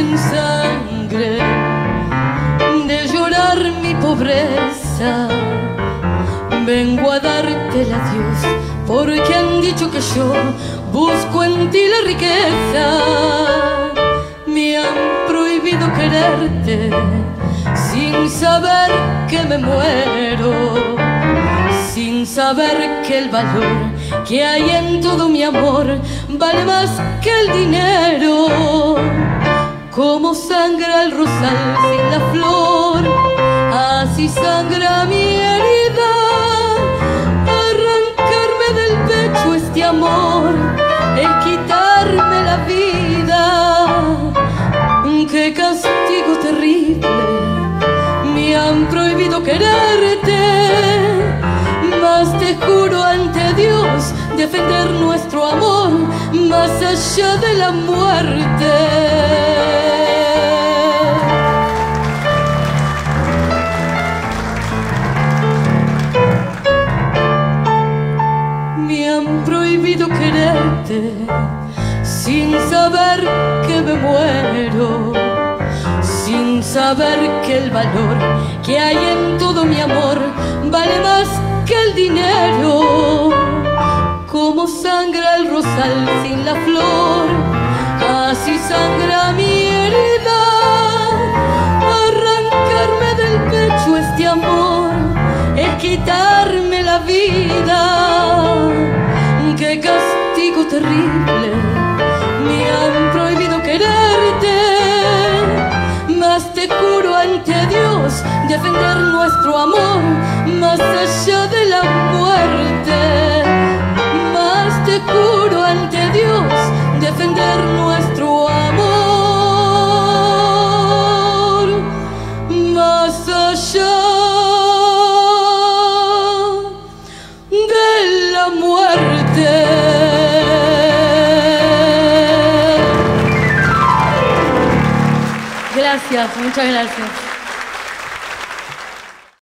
en sangre de llorar mi pobreza. Vengo a darte el adiós porque han dicho que yo busco en ti la riqueza. Me han prohibido quererte sin saber que me muero, sin saber que el valor que hay en todo mi amor vale más que el dinero. Como sangra el rosal sin la flor, así sangra mi herida. Arrancarme del pecho este amor es quitarme la vida. Qué castigo terrible, me han prohibido quererte, mas te juro ante Dios defender nuestro amor más allá de la muerte. Me han prohibido quererte sin saber que me muero, sin saber que el valor que hay en todo mi amor vale más que el dinero. Como sangra el rosal sin la flor, así sangra mi herida. Arrancarme del pecho este amor es quitarme la vida. Qué castigo terrible, me han prohibido quererte, mas te juro ante Dios defender nuestro amor más allá de la muerte. Mas te juro ante Dios defender nuestro amor más allá de la muerte. Gracias, muchas gracias.